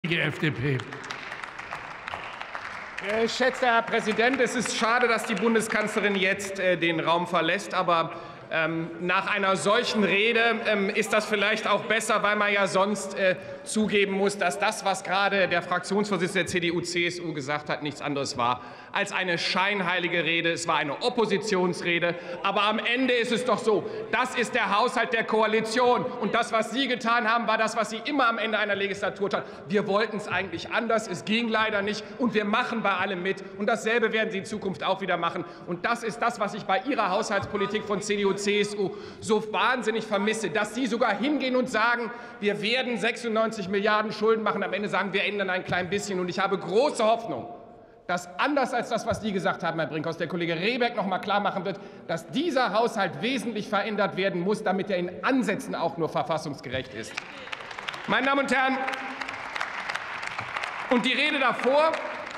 Die FDP. Geschätzter Herr Präsident, es ist schade, dass die Bundeskanzlerin jetzt den Raum verlässt. Aber nach einer solchen Rede ist das vielleicht auch besser, weil man ja sonst zugeben muss, dass das, was gerade der Fraktionsvorsitzende der CDU-CSU gesagt hat, nichts anderes war als eine scheinheilige Rede. Es war eine Oppositionsrede. Aber am Ende ist es doch so, das ist der Haushalt der Koalition. Und das, was Sie getan haben, war das, was Sie immer am Ende einer Legislatur taten. Wir wollten es eigentlich anders. Es ging leider nicht. Und wir machen bei allem mit. Und dasselbe werden Sie in Zukunft auch wieder machen. Und das ist das, was ich bei Ihrer Haushaltspolitik von CDU, CSU so wahnsinnig vermisse, dass Sie sogar hingehen und sagen, wir werden 96 Milliarden Schulden machen. Am Ende sagen, wir ändern ein klein bisschen. Und ich habe große Hoffnung, dass anders als das, was Sie gesagt haben, Herr Brinkhaus, der Kollege Rehbeck noch mal klar machen wird, dass dieser Haushalt wesentlich verändert werden muss, damit er in Ansätzen auch nur verfassungsgerecht ist. Meine Damen und Herren, und die Rede davor,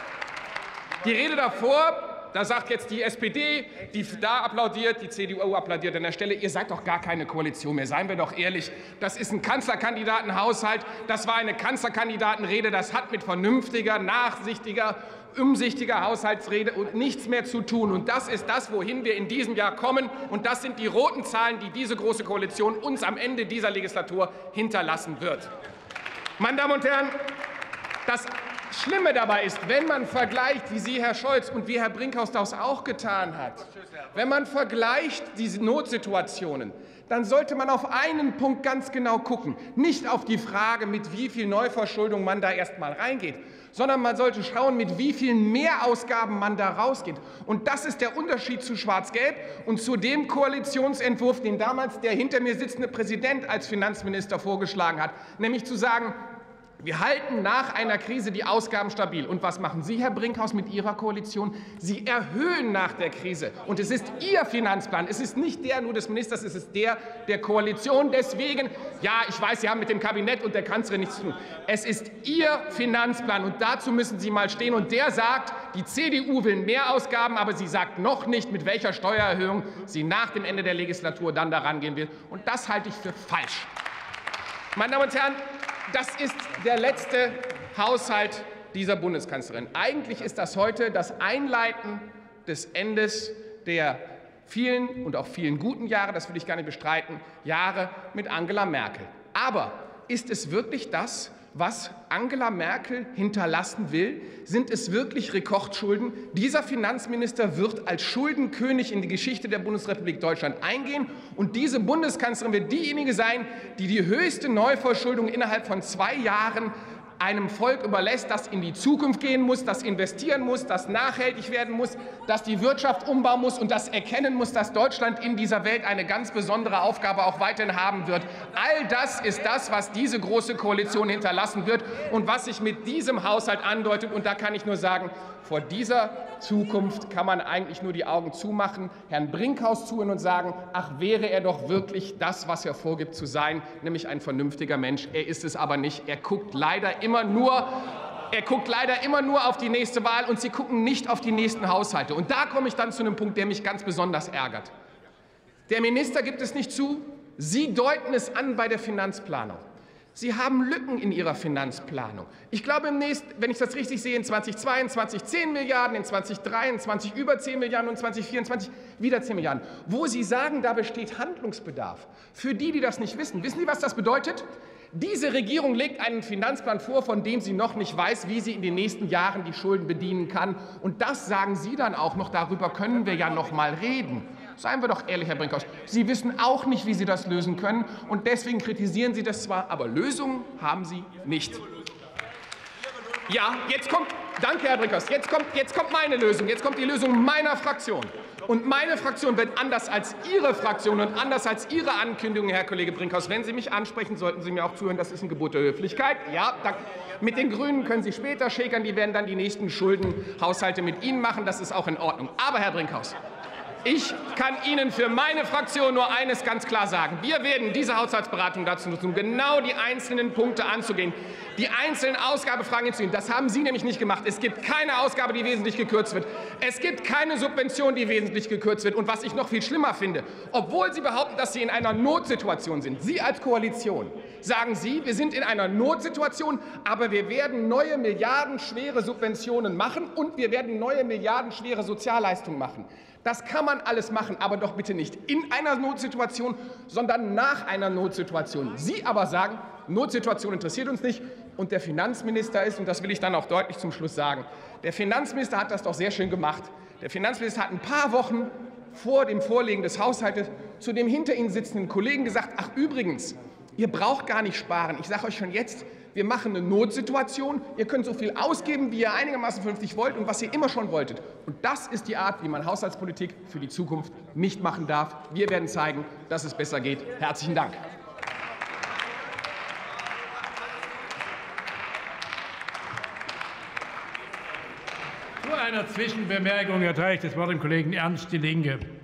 da sagt jetzt die SPD, die da applaudiert, die CDU applaudiert an der Stelle, ihr seid doch gar keine Koalition mehr, seien wir doch ehrlich. Das ist ein Kanzlerkandidatenhaushalt, das war eine Kanzlerkandidatenrede, das hat mit vernünftiger, nachsichtiger, umsichtiger Haushaltsrede und nichts mehr zu tun. Und das ist das, wohin wir in diesem Jahr kommen. Und das sind die roten Zahlen, die diese Große Koalition uns am Ende dieser Legislatur hinterlassen wird. Meine Damen und Herren, das Schlimme dabei ist, wenn man vergleicht, wie Sie, Herr Scholz, und wie Herr Brinkhaus das auch getan hat, wenn man vergleicht diese Notsituationen, dann sollte man auf einen Punkt ganz genau gucken. Nicht auf die Frage, mit wie viel Neuverschuldung man da erst mal reingeht, sondern man sollte schauen, mit wie vielen Mehrausgaben man da rausgeht. Und das ist der Unterschied zu Schwarz-Gelb und zu dem Koalitionsentwurf, den damals der hinter mir sitzende Präsident als Finanzminister vorgeschlagen hat, nämlich zu sagen, wir halten nach einer Krise die Ausgaben stabil. Und was machen Sie, Herr Brinkhaus, mit Ihrer Koalition? Sie erhöhen nach der Krise. Und es ist Ihr Finanzplan. Es ist nicht der nur des Ministers, es ist der Koalition. Deswegen, ja, ich weiß, Sie haben mit dem Kabinett und der Kanzlerin nichts zu tun. Es ist Ihr Finanzplan. Und dazu müssen Sie mal stehen. Und der sagt, die CDU will mehr Ausgaben, aber sie sagt noch nicht, mit welcher Steuererhöhung sie nach dem Ende der Legislatur dann daran gehen will. Und das halte ich für falsch. Meine Damen und Herren, das ist der letzte Haushalt dieser Bundeskanzlerin. Eigentlich ist das heute das Einleiten des Endes der vielen und auch vielen guten Jahre, das will ich gar nicht bestreiten, Jahre mit Angela Merkel. Aber ist es wirklich das, was Angela Merkel hinterlassen will? Sind es wirklich Rekordschulden? Dieser Finanzminister wird als Schuldenkönig in die Geschichte der Bundesrepublik Deutschland eingehen. Und diese Bundeskanzlerin wird diejenige sein, die die höchste Neuverschuldung innerhalb von 2 Jahren einem Volk überlässt, das in die Zukunft gehen muss, das investieren muss, das nachhaltig werden muss, das die Wirtschaft umbauen muss und das erkennen muss, dass Deutschland in dieser Welt eine ganz besondere Aufgabe auch weiterhin haben wird. All das ist das, was diese Große Koalition hinterlassen wird und was sich mit diesem Haushalt andeutet. Und da kann ich nur sagen, vor dieser Zukunft kann man eigentlich nur die Augen zumachen, Herrn Brinkhaus zuhören und sagen, ach, wäre er doch wirklich das, was er vorgibt zu sein, nämlich ein vernünftiger Mensch. Er ist es aber nicht. Er guckt leider immer nur auf die nächste Wahl, und Sie gucken nicht auf die nächsten Haushalte. Und da komme ich dann zu einem Punkt, der mich ganz besonders ärgert. Der Minister gibt es nicht zu. Sie deuten es an bei der Finanzplanung. Sie haben Lücken in Ihrer Finanzplanung. Ich glaube, wenn ich das richtig sehe, in 2022 10 Milliarden, in 2023 über 10 Milliarden und 2024 wieder 10 Milliarden. Wo Sie sagen, da besteht Handlungsbedarf. Für die, die das nicht wissen, wissen Sie, was das bedeutet? Diese Regierung legt einen Finanzplan vor, von dem sie noch nicht weiß, wie sie in den nächsten Jahren die Schulden bedienen kann. Und das sagen Sie dann auch noch, darüber können wir ja noch mal reden. Seien wir doch ehrlich, Herr Brinkhaus, Sie wissen auch nicht, wie Sie das lösen können. Und deswegen kritisieren Sie das zwar, aber Lösungen haben Sie nicht. Ja, jetzt kommt, danke, Herr Brinkhaus, jetzt kommt meine Lösung, jetzt kommt die Lösung meiner Fraktion. Und meine Fraktion wird anders als Ihre Fraktion und anders als Ihre Ankündigung, Herr Kollege Brinkhaus, wenn Sie mich ansprechen, sollten Sie mir auch zuhören, das ist ein Gebot der Höflichkeit. Ja, mit den Grünen können Sie später schäkern, die werden dann die nächsten Schuldenhaushalte mit Ihnen machen, das ist auch in Ordnung. Aber, Herr Brinkhaus, Ich kann Ihnen für meine Fraktion nur eines ganz klar sagen. Wir werden diese Haushaltsberatung dazu nutzen, genau die einzelnen Punkte anzugehen, die einzelnen Ausgabefragen hinzugehen. Das haben Sie nämlich nicht gemacht. Es gibt keine Ausgabe, die wesentlich gekürzt wird. Es gibt keine Subvention, die wesentlich gekürzt wird. Und was ich noch viel schlimmer finde, obwohl Sie behaupten, dass Sie in einer Notsituation sind, Sie als Koalition, sagen Sie, wir sind in einer Notsituation, aber wir werden neue milliardenschwere Subventionen machen und wir werden neue milliardenschwere Sozialleistungen machen. Das kann man alles machen, aber doch bitte nicht in einer Notsituation, sondern nach einer Notsituation. Sie aber sagen, Notsituation interessiert uns nicht. Und der Finanzminister ist, und das will ich dann auch deutlich zum Schluss sagen, der Finanzminister hat das doch sehr schön gemacht. Der Finanzminister hat ein paar Wochen vor dem Vorlegen des Haushaltes zu dem hinter Ihnen sitzenden Kollegen gesagt, ach übrigens, ihr braucht gar nicht sparen. Ich sage euch schon jetzt, wir machen eine Notsituation. Ihr könnt so viel ausgeben, wie ihr einigermaßen vernünftig wollt und was ihr immer schon wolltet. Und das ist die Art, wie man Haushaltspolitik für die Zukunft nicht machen darf. Wir werden zeigen, dass es besser geht. Herzlichen Dank. Zu einer Zwischenbemerkung erteile ich das Wort dem Kollegen Ernst, Die Linke.